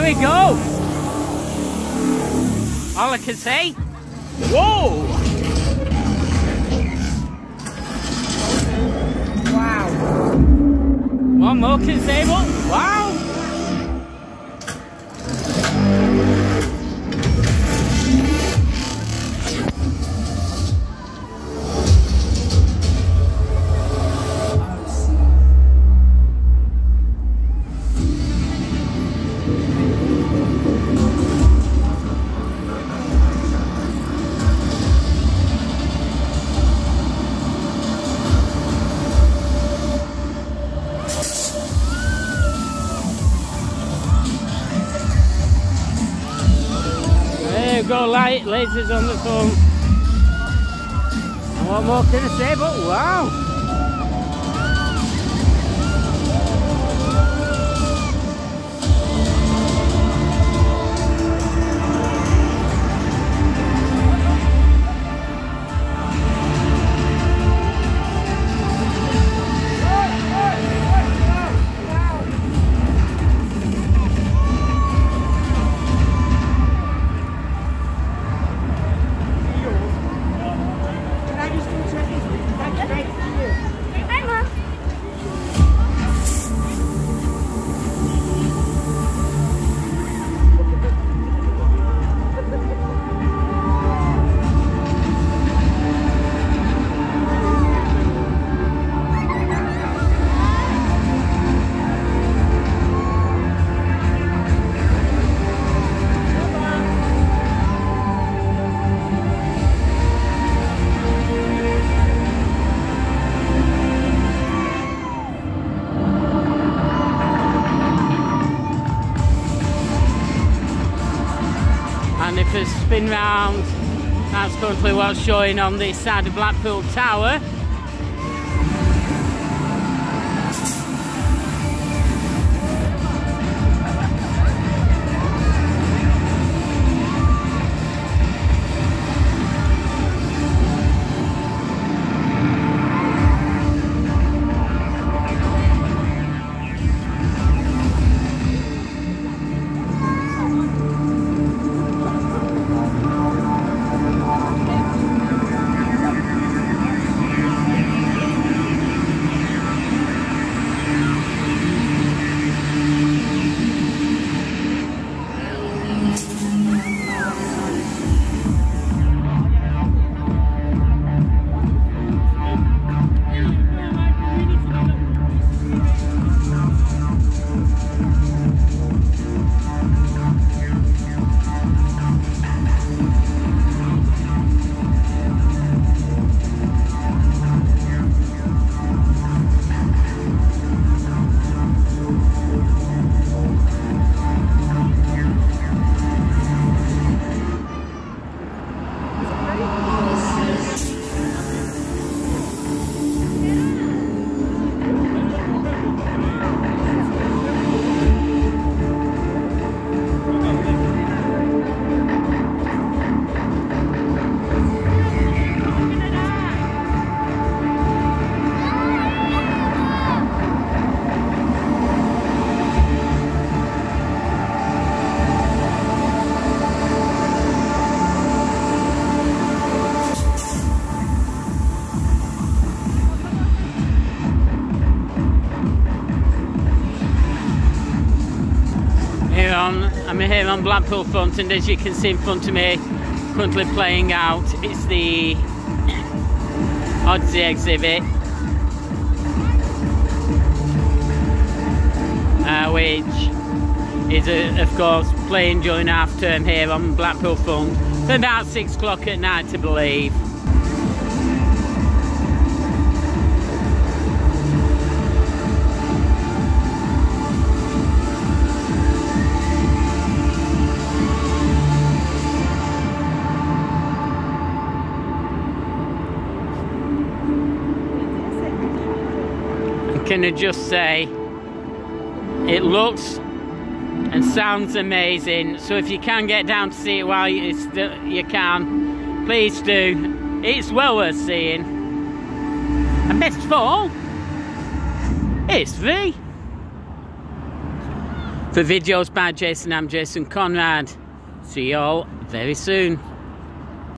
we go. All I can say, whoa! Wow. One more table. Wow. Go light, lasers on the phone. And what more can I say but wow! And if a spin round, that's currently what's showing on this side of Blackpool Tower. I'm here on Blackpool front, and as you can see in front of me, currently playing out, it's the Odyssey exhibit, which is of course playing during half term here on Blackpool front for about 6 o'clock at night, I believe. Can I just say, it looks and sounds amazing, so if you can get down to see it while you can, please do. It's well worth seeing, and best of all, it's free. For videos by Jason, I'm Jason Conrad. See you all very soon.